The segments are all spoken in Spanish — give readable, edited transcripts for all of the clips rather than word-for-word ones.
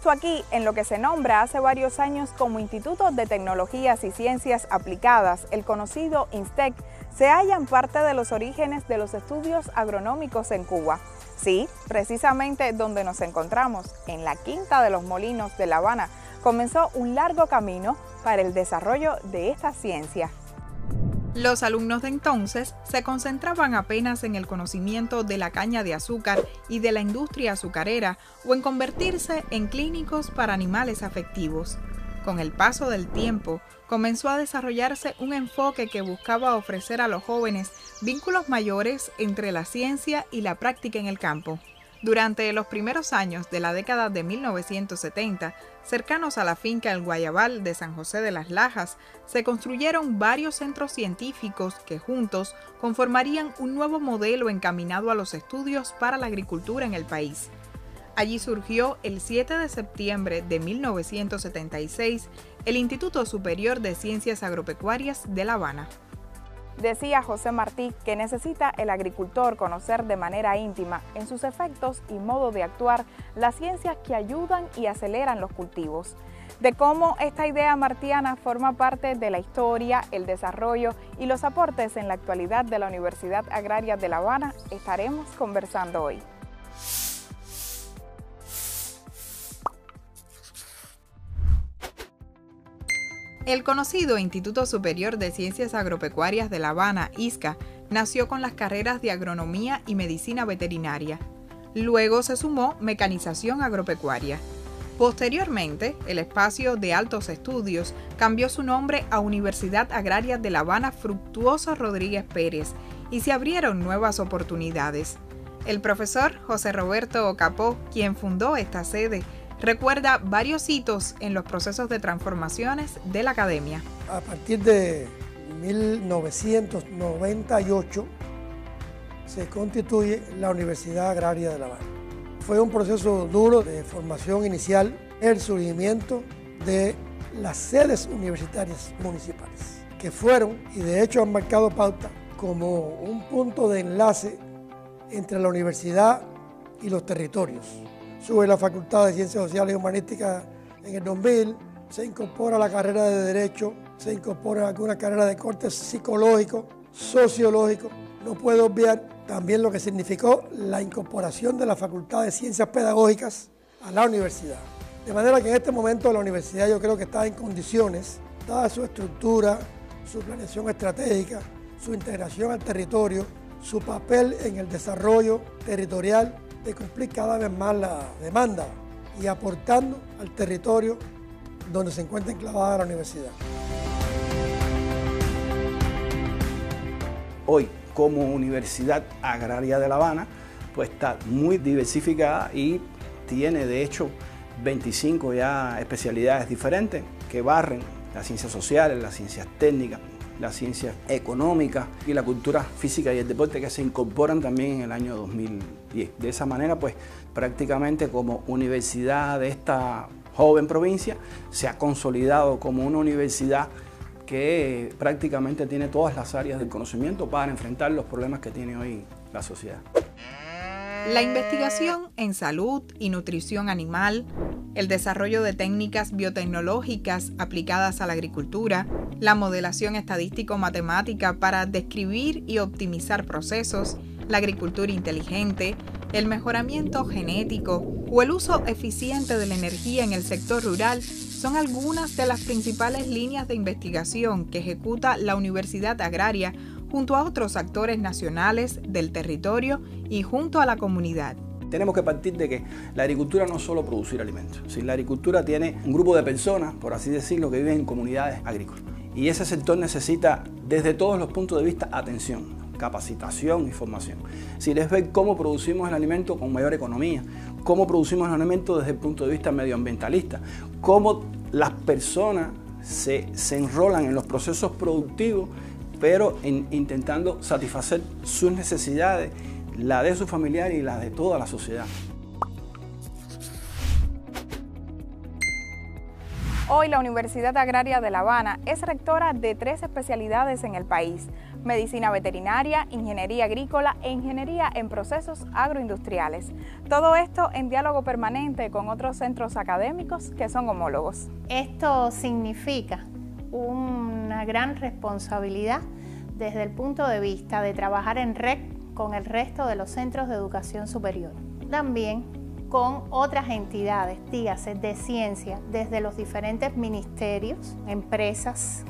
Justo aquí, en lo que se nombra hace varios años como Instituto de Tecnologías y Ciencias Aplicadas, el conocido INSTEC, se hallan parte de los orígenes de los estudios agronómicos en Cuba. Sí, precisamente donde nos encontramos, en la Quinta de los Molinos de La Habana, comenzó un largo camino para el desarrollo de esta ciencia. Los alumnos de entonces se concentraban apenas en el conocimiento de la caña de azúcar y de la industria azucarera o en convertirse en clínicos para animales afectivos. Con el paso del tiempo, comenzó a desarrollarse un enfoque que buscaba ofrecer a los jóvenes vínculos mayores entre la ciencia y la práctica en el campo. Durante los primeros años de la década de 1970, cercanos a la finca El Guayabal de San José de las Lajas, se construyeron varios centros científicos que juntos conformarían un nuevo modelo encaminado a los estudios para la agricultura en el país. Allí surgió el 7 de septiembre de 1976 el Instituto Superior de Ciencias Agropecuarias de La Habana. Decía José Martí que necesita el agricultor conocer de manera íntima, en sus efectos y modo de actuar, las ciencias que ayudan y aceleran los cultivos. De cómo esta idea martiana forma parte de la historia, el desarrollo y los aportes en la actualidad de la Universidad Agraria de La Habana, estaremos conversando hoy. El conocido Instituto Superior de Ciencias Agropecuarias de La Habana, ISCA, nació con las carreras de Agronomía y Medicina Veterinaria. Luego se sumó Mecanización Agropecuaria. Posteriormente, el espacio de altos estudios cambió su nombre a Universidad Agraria de La Habana Fructuoso Rodríguez Pérez y se abrieron nuevas oportunidades. El profesor José Roberto Ocapó, quien fundó esta sede, recuerda varios hitos en los procesos de transformaciones de la academia. A partir de 1998 se constituye la Universidad Agraria de La Habana. Fue un proceso duro de formación inicial, el surgimiento de las sedes universitarias municipales, que fueron y de hecho han marcado pauta como un punto de enlace entre la universidad y los territorios. Sube la Facultad de Ciencias Sociales y Humanísticas en el 2000, se incorpora la carrera de Derecho, se incorpora alguna carrera de corte psicológico, sociológico. No puedo obviar también lo que significó la incorporación de la Facultad de Ciencias Pedagógicas a la universidad. De manera que en este momento la universidad yo creo que está en condiciones, dada su estructura, su planeación estratégica, su integración al territorio, su papel en el desarrollo territorial, de cumplir cada vez más la demanda y aportando al territorio donde se encuentra enclavada la universidad. Hoy, como Universidad Agraria de La Habana, pues está muy diversificada y tiene de hecho 25 ya especialidades diferentes que barren las ciencias sociales, las ciencias técnicas, las ciencias económicas y la cultura física y el deporte, que se incorporan también en el año 2010. De esa manera, pues prácticamente como universidad de esta joven provincia se ha consolidado como una universidad que prácticamente tiene todas las áreas del conocimiento para enfrentar los problemas que tiene hoy la sociedad. La investigación en salud y nutrición animal, el desarrollo de técnicas biotecnológicas aplicadas a la agricultura, la modelación estadístico-matemática para describir y optimizar procesos, la agricultura inteligente, el mejoramiento genético o el uso eficiente de la energía en el sector rural son algunas de las principales líneas de investigación que ejecuta la Universidad Agraria junto a otros actores nacionales del territorio y junto a la comunidad. Tenemos que partir de que la agricultura no es solo producir alimentos. Si la agricultura tiene un grupo de personas, por así decirlo, que viven en comunidades agrícolas. Y ese sector necesita, desde todos los puntos de vista, atención, capacitación y formación. Si es ver cómo producimos el alimento con mayor economía, cómo producimos el alimento desde el punto de vista medioambientalista, cómo las personas se enrolan en los procesos productivos, pero intentando satisfacer sus necesidades, la de su familiar y la de toda la sociedad. Hoy la Universidad Agraria de La Habana es rectora de 3 especialidades en el país: medicina veterinaria, ingeniería agrícola e ingeniería en procesos agroindustriales. Todo esto en diálogo permanente con otros centros académicos que son homólogos. Esto significa una gran responsabilidad desde el punto de vista de trabajar en red con el resto de los centros de educación superior. También con otras entidades, dígase, de ciencia, desde los diferentes ministerios, empresas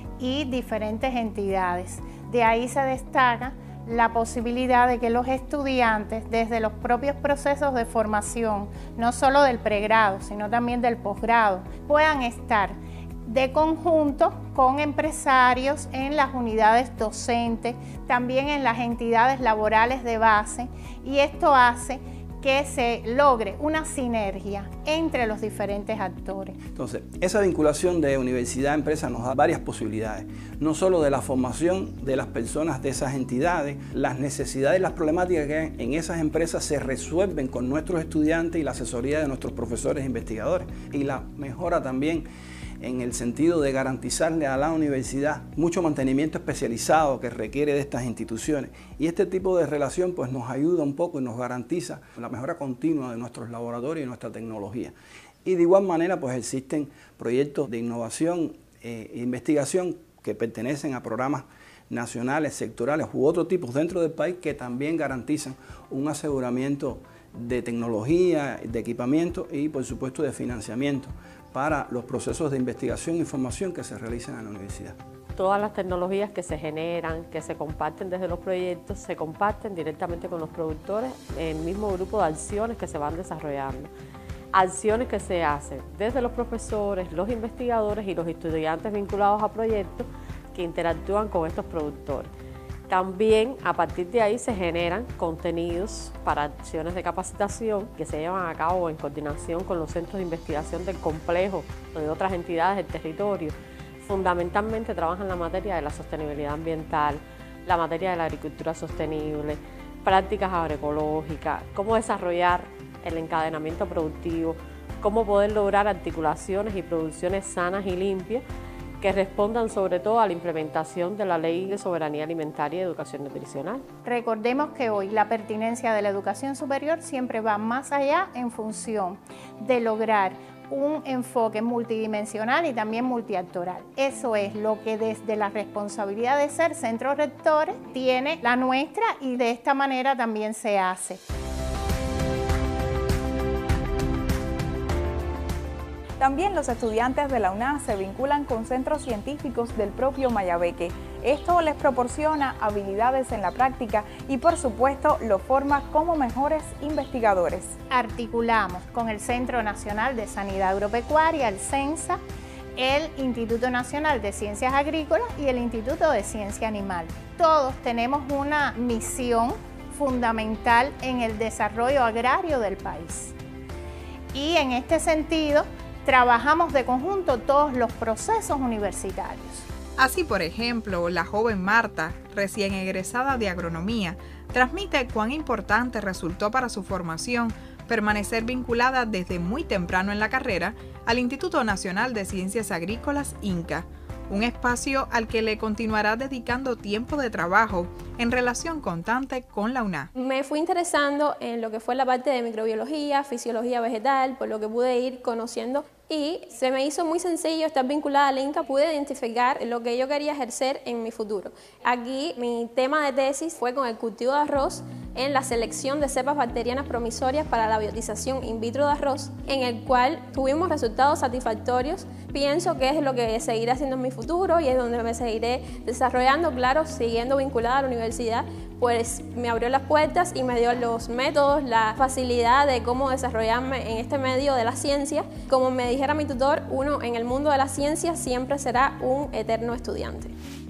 y diferentes entidades. De ahí se destaca la posibilidad de que los estudiantes, desde los propios procesos de formación, no solo del pregrado, sino también del posgrado, puedan estar de conjunto con empresarios en las unidades docentes, también en las entidades laborales de base, y esto hace que se logre una sinergia entre los diferentes actores. Entonces, esa vinculación de universidad-empresa nos da varias posibilidades, no solo de la formación de las personas de esas entidades, las necesidades y las problemáticas que hay en esas empresas se resuelven con nuestros estudiantes y la asesoría de nuestros profesores e investigadores, y la mejora también en el sentido de garantizarle a la universidad mucho mantenimiento especializado que requiere de estas instituciones. Y este tipo de relación pues nos ayuda un poco y nos garantiza la mejora continua de nuestros laboratorios y nuestra tecnología. Y de igual manera pues existen proyectos de innovación e investigación que pertenecen a programas nacionales, sectorales u otros tipos dentro del país que también garantizan un aseguramiento de tecnología, de equipamiento y por supuesto de financiamiento para los procesos de investigación e información que se realizan en la universidad. Todas las tecnologías que se generan, que se comparten desde los proyectos, se comparten directamente con los productores en el mismo grupo de acciones que se van desarrollando. Acciones que se hacen desde los profesores, los investigadores y los estudiantes vinculados a proyectos que interactúan con estos productores. También a partir de ahí se generan contenidos para acciones de capacitación que se llevan a cabo en coordinación con los centros de investigación del complejo o de otras entidades del territorio. Fundamentalmente trabajan la materia de la sostenibilidad ambiental, la materia de la agricultura sostenible, prácticas agroecológicas, cómo desarrollar el encadenamiento productivo, cómo poder lograr articulaciones y producciones sanas y limpias que respondan sobre todo a la implementación de la Ley de Soberanía Alimentaria y Educación Nutricional. Recordemos que hoy la pertinencia de la educación superior siempre va más allá en función de lograr un enfoque multidimensional y también multiactoral. Eso es lo que desde la responsabilidad de ser centros rectores tiene la nuestra y de esta manera también se hace. También los estudiantes de la UNA se vinculan con centros científicos del propio Mayabeque. Esto les proporciona habilidades en la práctica y por supuesto los forma como mejores investigadores. Articulamos con el Centro Nacional de Sanidad Agropecuaria, el CENSA, el Instituto Nacional de Ciencias Agrícolas y el Instituto de Ciencia Animal. Todos tenemos una misión fundamental en el desarrollo agrario del país. Y en este sentido, trabajamos de conjunto todos los procesos universitarios. Así, por ejemplo, la joven Marta, recién egresada de agronomía, transmite cuán importante resultó para su formación permanecer vinculada desde muy temprano en la carrera al Instituto Nacional de Ciencias Agrícolas, INCA, un espacio al que le continuará dedicando tiempo de trabajo en relación constante con la UNA. Me fui interesando en lo que fue la parte de microbiología, fisiología vegetal, por lo que pude ir conociendo y se me hizo muy sencillo estar vinculada al INCA. Pude identificar lo que yo quería ejercer en mi futuro. Aquí mi tema de tesis fue con el cultivo de arroz en la selección de cepas bacterianas promisorias para la biotización in vitro de arroz, en el cual tuvimos resultados satisfactorios. Pienso que es lo que seguiré haciendo en mi futuro y es donde me seguiré desarrollando, claro, siguiendo vinculada a la universidad, pues me abrió las puertas y me dio los métodos, la facilidad de cómo desarrollarme en este medio de la ciencia. Como me dijera mi tutor, uno en el mundo de la ciencia siempre será un eterno estudiante.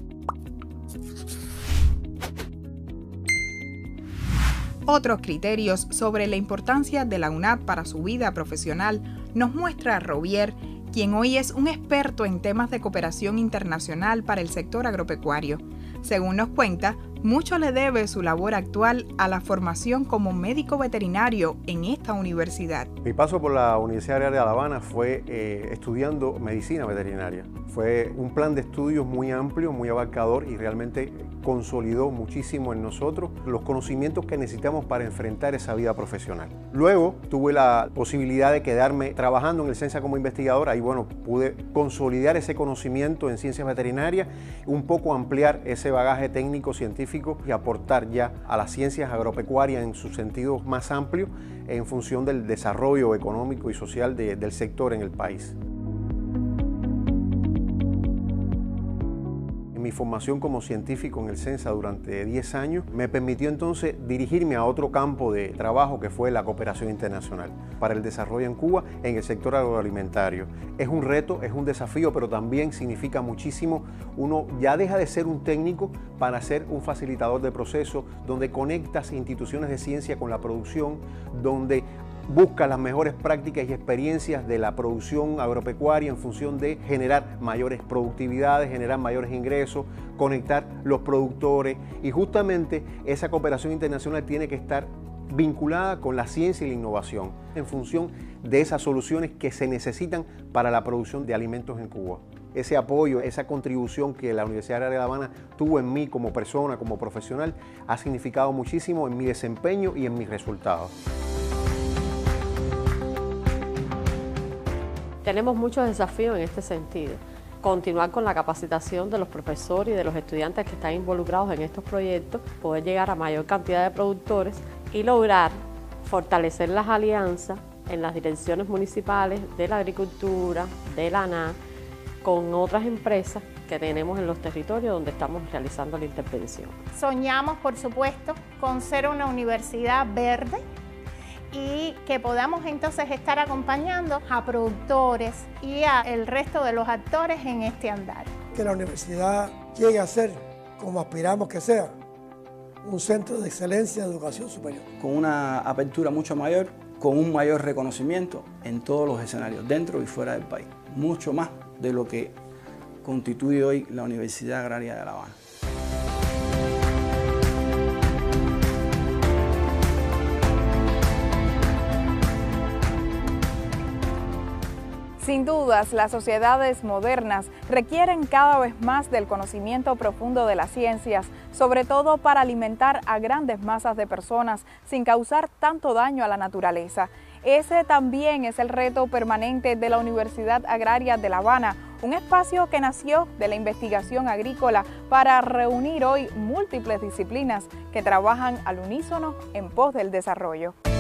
Otros criterios sobre la importancia de la UNAD para su vida profesional nos muestra Rovier, quien hoy es un experto en temas de cooperación internacional para el sector agropecuario. Según nos cuenta, mucho le debe su labor actual a la formación como médico veterinario en esta universidad. Mi paso por la Universidad Agraria de La Habana fue estudiando medicina veterinaria. Fue un plan de estudios muy amplio, muy abarcador y realmente consolidó muchísimo en nosotros los conocimientos que necesitamos para enfrentar esa vida profesional. Luego tuve la posibilidad de quedarme trabajando en el CENSA como investigador. Ahí, bueno, pude consolidar ese conocimiento en ciencias veterinarias, un poco ampliar ese bagaje técnico científico y aportar ya a las ciencias agropecuarias en su sentido más amplio en función del desarrollo económico y social del sector en el país. Mi formación como científico en el CENSA durante 10 años me permitió entonces dirigirme a otro campo de trabajo que fue la cooperación internacional para el desarrollo en Cuba en el sector agroalimentario. Es un reto, es un desafío, pero también significa muchísimo. Uno ya deja de ser un técnico para ser un facilitador de procesos, donde conectas instituciones de ciencia con la producción, donde busca las mejores prácticas y experiencias de la producción agropecuaria en función de generar mayores productividades, generar mayores ingresos, conectar los productores, y justamente esa cooperación internacional tiene que estar vinculada con la ciencia y la innovación en función de esas soluciones que se necesitan para la producción de alimentos en Cuba. Ese apoyo, esa contribución que la Universidad Agraria de La Habana tuvo en mí como persona, como profesional, ha significado muchísimo en mi desempeño y en mis resultados. Tenemos muchos desafíos en este sentido. Continuar con la capacitación de los profesores y de los estudiantes que están involucrados en estos proyectos, poder llegar a mayor cantidad de productores y lograr fortalecer las alianzas en las direcciones municipales de la agricultura, de la ANA, con otras empresas que tenemos en los territorios donde estamos realizando la intervención. Soñamos, por supuesto, con ser una universidad verde y que podamos entonces estar acompañando a productores y al resto de los actores en este andar. Que la universidad llegue a ser, como aspiramos que sea, un centro de excelencia de educación superior. Con una apertura mucho mayor, con un mayor reconocimiento en todos los escenarios, dentro y fuera del país. Mucho más de lo que constituye hoy la Universidad Agraria de La Habana. Sin dudas, las sociedades modernas requieren cada vez más del conocimiento profundo de las ciencias, sobre todo para alimentar a grandes masas de personas sin causar tanto daño a la naturaleza. Ese también es el reto permanente de la Universidad Agraria de La Habana, un espacio que nació de la investigación agrícola para reunir hoy múltiples disciplinas que trabajan al unísono en pos del desarrollo.